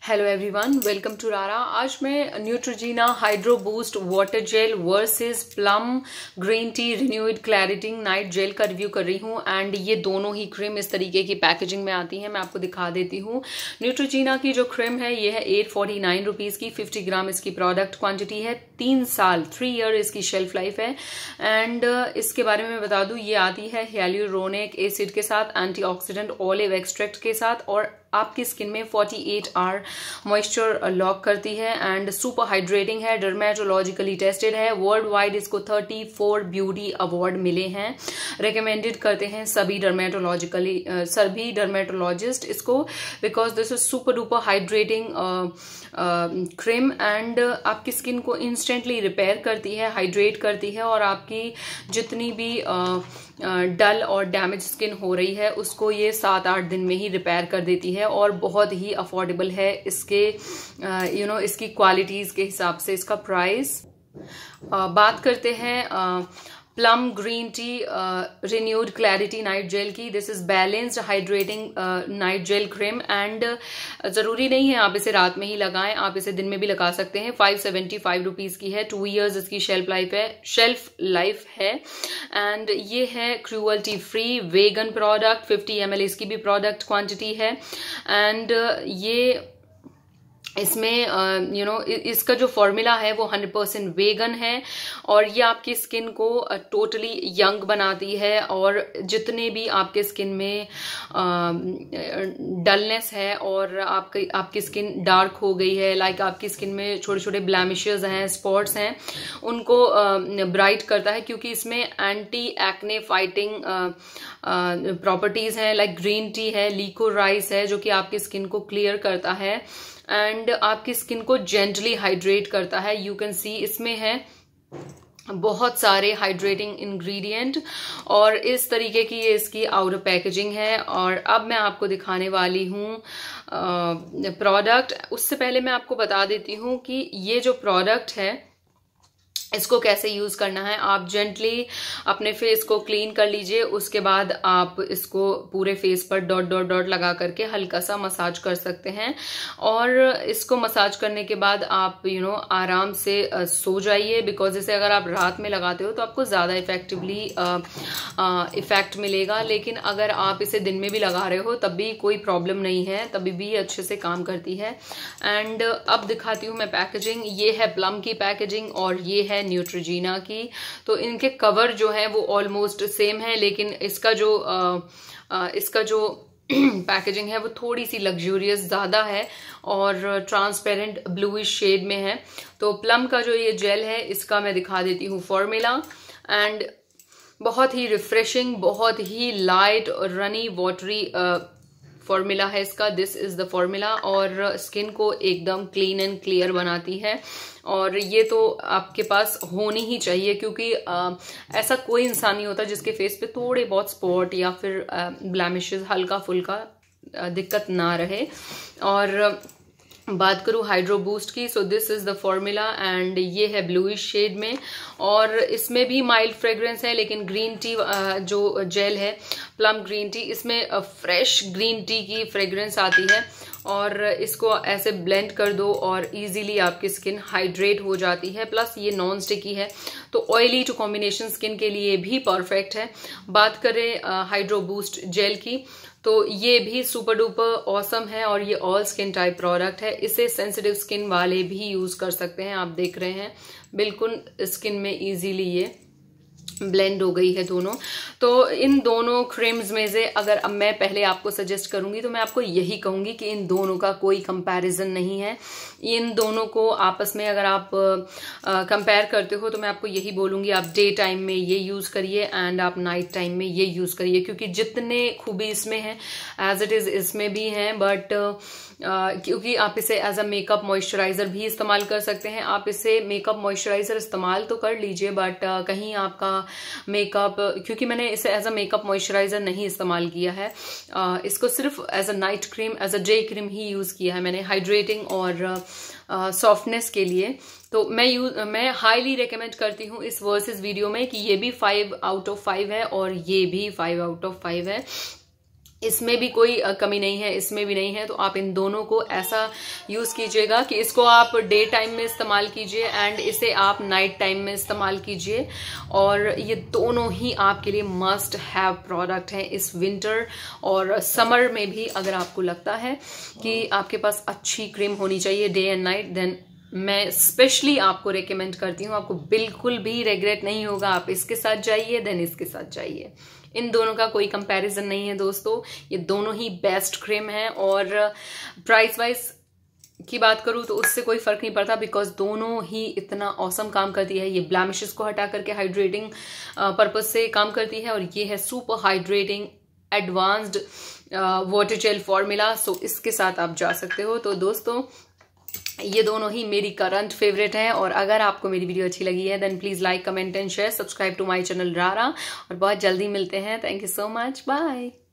Hello everyone, welcome to रारा। आज मैं Neutrogena hydro boost water gel versus Plum green tea renewed clarifying night gel का review कर रही हूँ। एंड ये दोनों ही क्रीम इस तरीके की पैकेजिंग में आती है। मैं आपको दिखा देती हूँ। न्यूट्रोजीना की जो क्रीम है ये है 849 रुपीज़ की। 50 ग्राम इसकी प्रोडक्ट क्वांटिटी है। 3 साल 3 ईयर इसकी शेल्फ लाइफ है। एंड इसके बारे में बता दूँ, ये आती है हियालुरोनिक एसिड के साथ, एंटीऑक्सीडेंट ऑलिव एक्सट्रैक्ट के साथ, और आपकी स्किन में 48 आवर मॉइस्चर लॉक करती है एंड सुपर हाइड्रेटिंग है। डर्मेटोलॉजिकली टेस्टेड है। वर्ल्ड वाइड इसको 34 ब्यूटी अवार्ड मिले हैं। रिकमेंडेड करते हैं सभी डर्मेटोलॉजिस्ट इसको, because this is super duper hydrating cream and आपकी स्किन को इंस्टेंटली रिपेयर करती है, हाइड्रेट करती है, और आपकी जितनी भी डल और डैमेज स्किन हो रही है उसको ये 7-8 दिन में ही रिपेयर कर देती है। और बहुत ही अफोर्डेबल है इसके इसकी क्वालिटीज के हिसाब से इसका प्राइस। बात करते हैं Plum green tea renewed clarity night gel की। This is balanced hydrating night gel cream and जरूरी नहीं है आप इसे रात में ही लगाएं, आप इसे दिन में भी लगा सकते हैं। 575 रुपीज की है। 2 इयर्स इसकी शेल्फ लाइफ है एंड ये है cruelty free vegan product. 50 ml इसकी भी प्रोडक्ट क्वांटिटी है एंड ये इसमें इसका जो फॉर्मूला है वो 100% वेगन है और ये आपकी स्किन को टोटली यंग बनाती है। और जितने भी आपके स्किन में डलनेस है और आपकी स्किन डार्क हो गई है, लाइक आपकी स्किन में छोटे छोटे ब्लैमिशेस हैं, स्पॉट्स हैं, उनको ब्राइट करता है, क्योंकि इसमें एंटी एक्ने फाइटिंग प्रॉपर्टीज हैं। लाइक ग्रीन टी है, लिकोराइस है, जो कि आपकी स्किन को क्लियर करता है एंड आपकी स्किन को जेंटली हाइड्रेट करता है। यू कैन सी इसमें है बहुत सारे हाइड्रेटिंग इंग्रेडिएंट और इस तरीके की ये इसकी आउटर पैकेजिंग है। और अब मैं आपको दिखाने वाली हूँ प्रोडक्ट। उससे पहले मैं आपको बता देती हूँ कि ये जो प्रोडक्ट है इसको कैसे यूज करना है। आप जेंटली अपने फेस को क्लीन कर लीजिए, उसके बाद आप इसको पूरे फेस पर डॉट डॉट डॉट लगा करके हल्का सा मसाज कर सकते हैं। और इसको मसाज करने के बाद आप आराम से सो जाइए, बिकॉज इसे अगर आप रात में लगाते हो तो आपको ज्यादा इफेक्टिवली इफेक्ट मिलेगा। लेकिन अगर आप इसे दिन में भी लगा रहे हो तब भी कोई प्रॉब्लम नहीं है, तभी भी अच्छे से काम करती है। एंड अब दिखाती हूँ मैं पैकेजिंग। ये है प्लम की पैकेजिंग और ये है न्यूट्रोजीना की। तो इनके कवर जो है वो ऑलमोस्ट सेम है, लेकिन इसका जो पैकेजिंग है वो थोड़ी सी लग्जूरियस ज्यादा है और ट्रांसपेरेंट ब्लूइश शेड में है। तो प्लम का जो ये जेल है इसका मैं दिखा देती हूँ फॉर्मूला। एंड बहुत ही रिफ्रेशिंग, बहुत ही लाइट और रनी वाटरी फॉर्मूला है इसका। दिस इज द फॉर्मूला और स्किन को एकदम क्लीन एंड क्लियर बनाती है। और ये तो आपके पास होनी ही चाहिए, क्योंकि ऐसा कोई इंसान नहीं होता जिसके फेस पे थोड़े बहुत स्पॉट या फिर ब्लैमिशेस हल्का फुल्का दिक्कत ना रहे। और बात करूँ हाइड्रो बूस्ट की, so this is the formula and ये है ब्लूइश शेड में और इसमें भी माइल्ड फ्रेग्रेंस है। लेकिन ग्रीन टी जो जेल है प्लम ग्रीन टी, इसमें फ्रेश ग्रीन टी की फ्रेग्रेंस आती है। और इसको ऐसे ब्लेंड कर दो और इजीली आपकी स्किन हाइड्रेट हो जाती है। प्लस ये नॉन स्टिकी है तो ऑयली टू कॉम्बिनेशन स्किन के लिए भी परफेक्ट है। बात करें हाइड्रो बूस्ट जेल की, तो ये भी सुपर डुपर ऑसम है और ये ऑल स्किन टाइप प्रोडक्ट है। इसे सेंसिटिव स्किन वाले भी यूज कर सकते हैं। आप देख रहे हैं बिल्कुल स्किन में इजीली ये ब्लेंड हो गई है दोनों। तो इन दोनों क्रीम्स में से अगर अब मैं पहले आपको सजेस्ट करूंगी तो मैं आपको यही कहूंगी कि इन दोनों का कोई कंपैरिजन नहीं है। इन दोनों को आपस में अगर आप कंपेयर करते हो तो मैं आपको यही बोलूंगी, आप डे टाइम में ये यूज करिए एंड आप नाइट टाइम में ये यूज करिए, क्योंकि जितने खूबी इसमें है एज इट इज इसमें भी है। बट क्योंकि आप इसे एज अ मेकअप मॉइस्चराइजर भी इस्तेमाल कर सकते हैं। आप इसे मेकअप मॉइस्चराइजर इस्तेमाल तो कर लीजिए, बट कहीं आपका मेकअप, क्योंकि मैंने इसे एज अ मेकअप मॉइस्चराइजर नहीं इस्तेमाल किया है, इसको सिर्फ as a night cream, as a day cream ही यूज किया है मैंने, हाइड्रेटिंग और सॉफ्टनेस के लिए। तो मैं हाईली रिकमेंड करती हूँ इस वर्सेस वीडियो में कि ये भी 5 आउट ऑफ 5 है और ये भी 5 आउट ऑफ 5 है। इसमें भी कोई कमी नहीं है, इसमें भी नहीं है। तो आप इन दोनों को ऐसा यूज कीजिएगा कि इसको आप डे टाइम में इस्तेमाल कीजिए एंड इसे आप नाइट टाइम में इस्तेमाल कीजिए। और ये दोनों ही आपके लिए मस्ट हैव प्रोडक्ट हैं इस विंटर और समर में भी। अगर आपको लगता है कि आपके पास अच्छी क्रीम होनी चाहिए डे एंड नाइट, देन मैं स्पेशली आपको रेकमेंड करती हूँ। आपको बिल्कुल भी रिग्रेट नहीं होगा। आप इसके साथ जाइए, देन इसके साथ जाइए। इन दोनों का कोई कंपैरिजन नहीं है दोस्तों, ये दोनों ही बेस्ट क्रीम है। और प्राइस वाइज की बात करूँ तो उससे कोई फर्क नहीं पड़ता, बिकॉज दोनों ही इतना औसम काम करती है। ये ब्लैमिशेस को हटा करके हाइड्रेटिंग पर्पज से काम करती है, और ये है super hydrating advanced water gel formula. So इसके साथ आप जा सकते हो। तो दोस्तों ये दोनों ही मेरी करंट फेवरेट हैं। और अगर आपको मेरी वीडियो अच्छी लगी है then please like, comment and share, subscribe to my channel रारा। और बहुत जल्दी मिलते हैं। Thank you so much, bye.